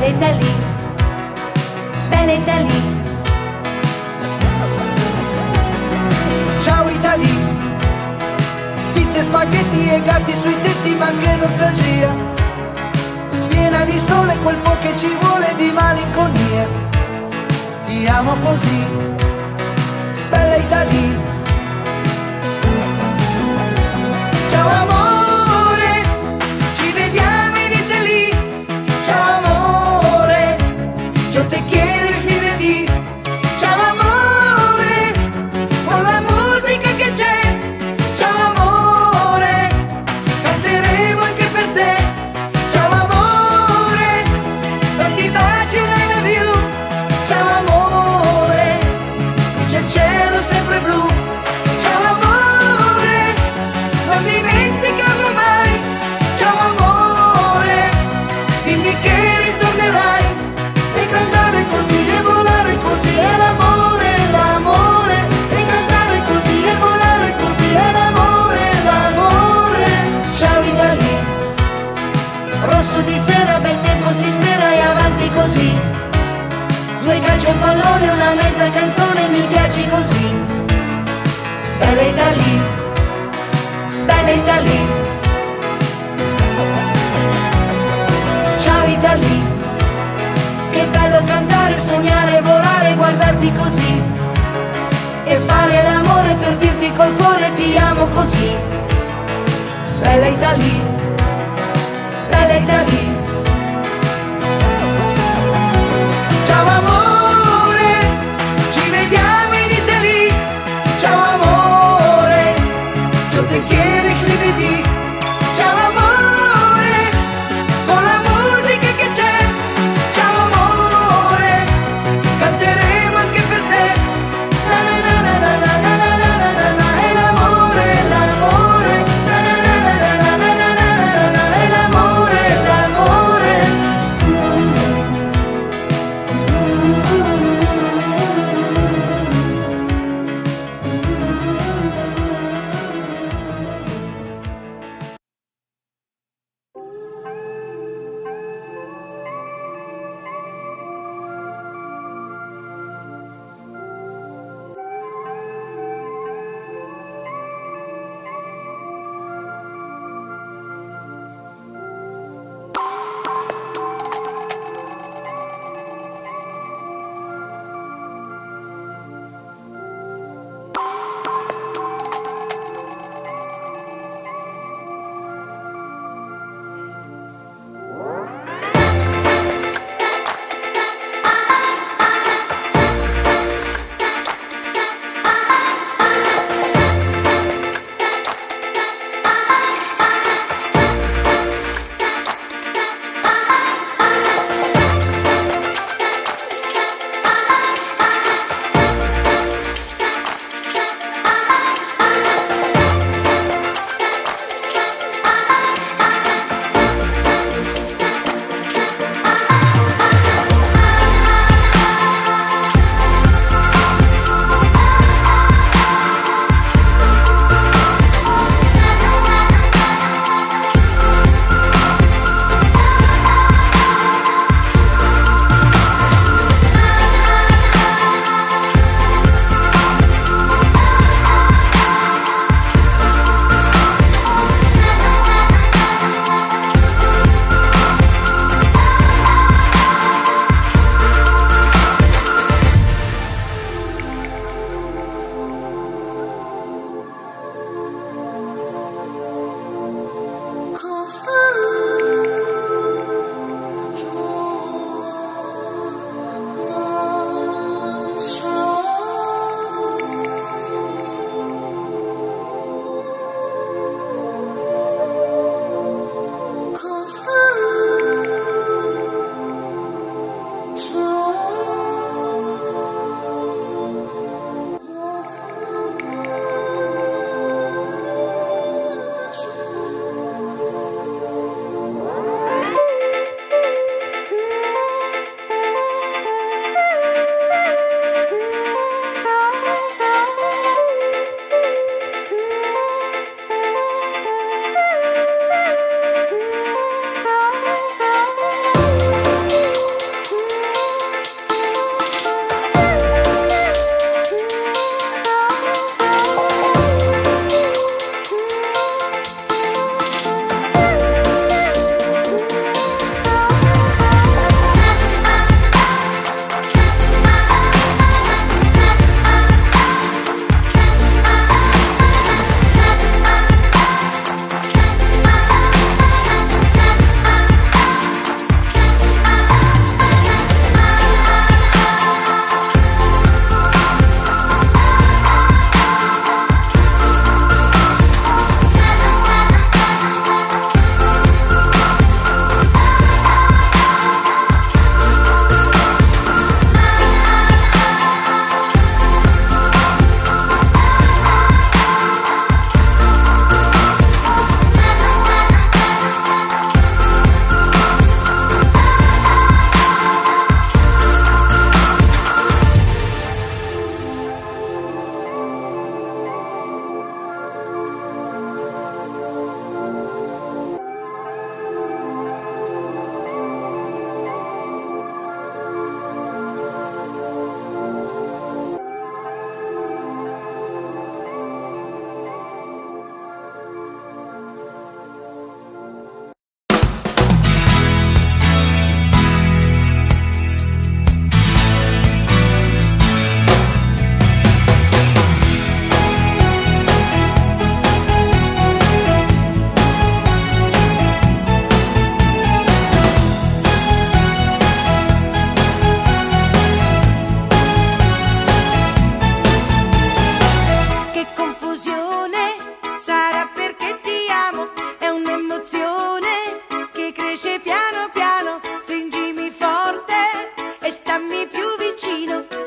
bella Italia, bella Italia. Ciao Italia, pizze, spaghetti e gatti sui tetti, ma che nostalgia, piena di sole, quel po' che ci vuole di malinconia. Ti amo così, bella Italia. Ciao amore, ci vediamo in Italia. Ciao amore, yo te quiero y li vedi. Ciao amore, con la musica che c'è. Ciao amore, canteremo anche per te. Ciao amore, tanti baci, I love you. Ciao amore, qui c'è il cielo sempre blu. Ciao amore, non dimenticarlo mai. Ciao amore, dimmi che ritornerai. E cantare così e volare così è l'amore, l'amore. E cantare così e volare così è l'amore, l'amore. Ciao Italia, rosso di sera, bel tempo si spera e avanti così. Due calci, un pallone, una mezza canzone, mi piaci così. Bella Italia, bella Italia. Ciao Italia, che bello cantare, sognare, volare, guardarti così e fare l'amore per dirti col cuore ti amo così. Bella Italia, bella Italia. Ciao amore, ci vediamo in Italia. Ciao amore, yo te quiero y li vedi. Ciao amore, con la musica che c'è. Ciao amore, canteremo anche per te. Na na na na na na na na na na na. E l'amore, l'amore. Na na na na na na na na na.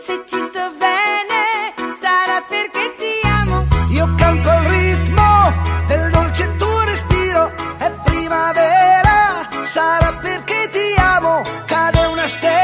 Se ci sto bene sarà perché ti amo. Io canto al ritmo del dolce tuo respiro, è primavera, sarà perché ti amo. Cade una stella